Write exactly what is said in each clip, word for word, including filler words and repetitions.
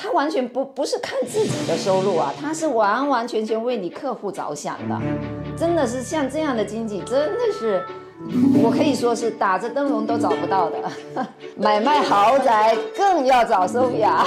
他完全不不是看自己的收入啊，他是完完全全为你客户着想的，真的是像这样的经纪，真的是。我可以说是打着灯笼都找不到的，买卖豪宅更要找 Sophia。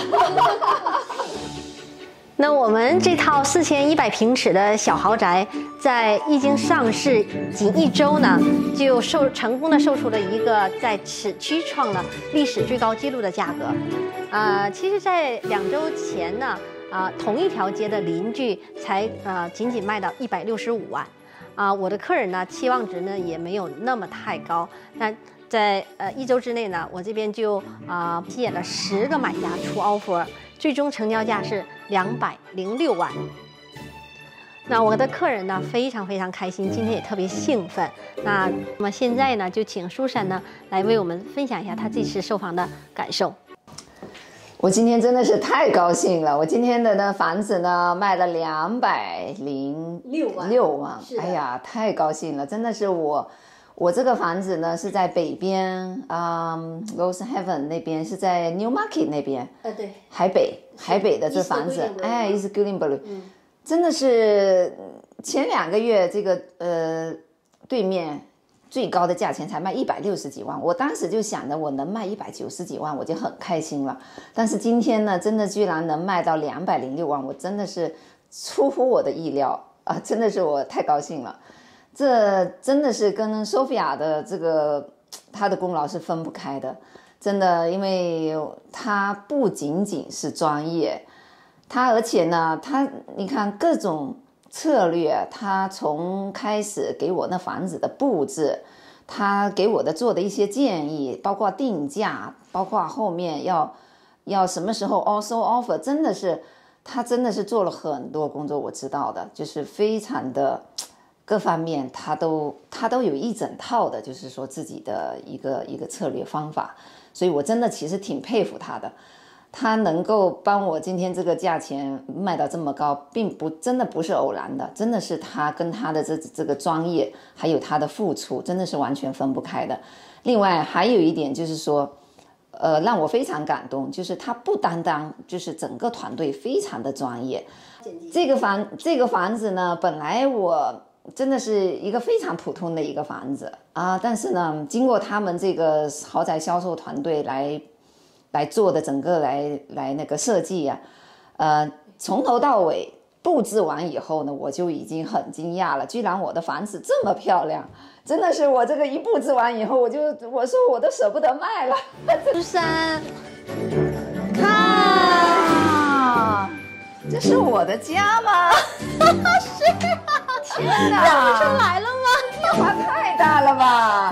那我们这套四千一百平尺的小豪宅，在一经上市仅一周呢，就售成功的售出了一个在此区创了历史最高纪录的价格。呃，其实，在两周前呢，啊、呃，同一条街的邻居才呃仅仅卖到一百六十五万。啊、呃，我的客人呢期望值呢也没有那么太高，但在呃一周之内呢，我这边就啊、呃、吸引了十个买家出 offer， 最终成交价是两百零六万。那我的客人呢非常非常开心，今天也特别兴奋。那那么现在呢，就请舒珊呢来为我们分享一下她这次售房的感受。 我今天真的是太高兴了！我今天的呢房子呢卖了两百零六万，六万，哎呀，太高兴了！真的是我，我这个房子呢是在北边，嗯 ，Rose Heaven 那边，是在 New Market 那边，呃，对，海北，海北的这房子，哎 ，East Greenbury，嗯，真的是前两个月这个呃对面。最高的价钱才卖一百六十几万，我当时就想着我能卖一百九十几万，我就很开心了。但是今天呢，真的居然能卖到两百零六万，我真的是出乎我的意料啊！真的是我太高兴了。这真的是跟 Sophia 的这个她的功劳是分不开的，真的，因为她不仅仅是专业，她而且呢，她你看各种。策略，他从开始给我那房子的布置，他给我的做的一些建议，包括定价，包括后面要要什么时候 also offer， 真的是他真的是做了很多工作，我知道的，就是非常的各方面他都他都有一整套的，就是说自己的一个一个策略方法，所以我真的其实挺佩服他的。他能够帮我今天这个价钱卖到这么高，并不真的不是偶然的，真的是他跟他的这这个专业，还有他的付出，真的是完全分不开的。另外还有一点就是说，呃，让我非常感动，就是他不单单就是整个团队非常的专业。这个房这个房子呢，本来我真的是一个非常普通的一个房子啊，但是呢，经过他们这个豪宅销售团队来。来做的整个来来那个设计啊，呃，从头到尾布置完以后呢，我就已经很惊讶了，居然我的房子这么漂亮，真的是我这个一布置完以后，我就我说我都舍不得卖了。 苏珊， 看，啊，这是我的家吗？ 是啊， 天哪， 认不出来了吗？ 变化太大了吧！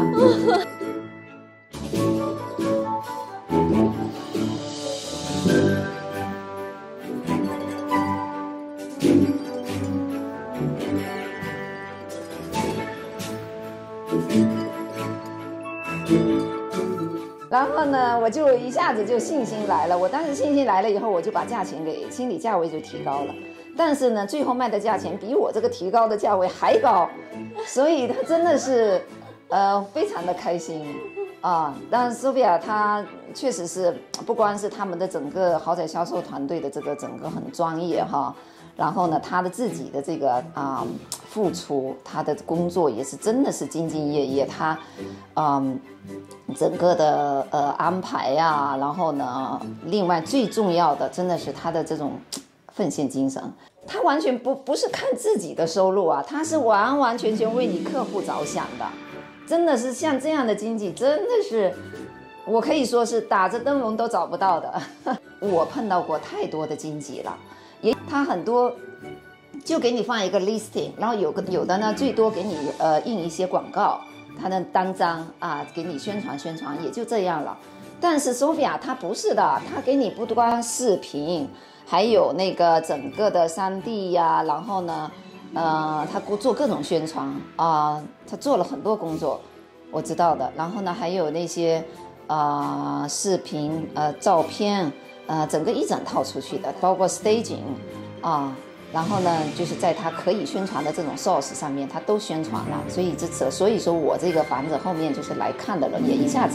然后呢，我就一下子就信心来了。我当时信心来了以后，我就把价钱给心理价位就提高了。但是呢，最后卖的价钱比我这个提高的价位还高，所以他真的是，呃，非常的开心啊。但是 Sophia 她确实是不光是他们的整个豪宅销售团队的这个整个很专业哈，然后呢，他的自己的这个啊、嗯、付出，他的工作也是真的是兢兢业业，他嗯整个的呃安排呀、啊，然后呢，另外最重要的真的是他的这种奉献精神，他完全不不是看自己的收入啊，他是完完全全为你客户着想的，真的是像这样的经纪，真的是我可以说是打着灯笼都找不到的。我碰到过太多的经纪了，也他很多就给你放一个 listing， 然后有个有的呢最多给你呃印一些广告，他的单张啊给你宣传宣传，也就这样了。但是 Sophia 她不是的，她给你不光视频，还有那个整个的 三 D 呀，然后呢，呃，她做各种宣传啊、呃，她做了很多工作，我知道的。然后呢，还有那些啊、呃、视频、呃照片，呃整个一整套出去的，包括 staging 啊、呃。然后呢，就是在他可以宣传的这种 source 上面，他都宣传了，所以这次，所以说我这个房子后面就是来看的人也一下子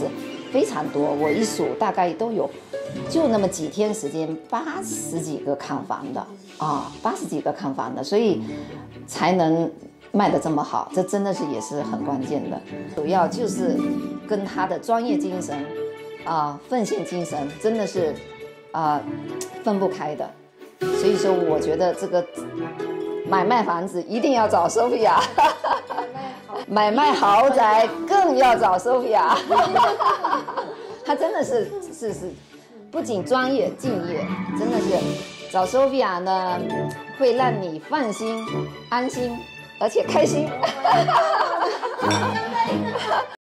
非常多，我一数大概都有，就那么几天时间，八十几个看房的啊，八十几个看房的，所以才能卖得这么好，这真的是也是很关键的。主要就是跟他的专业精神啊、奉献精神真的是啊、分不开的。所以说，我觉得这个买卖房子一定要找 Sophia。买卖豪宅更要找 Sophia， 她真的是是是，不仅专业敬业，真的是找 Sophia 呢，会让你放心、安心，而且开心。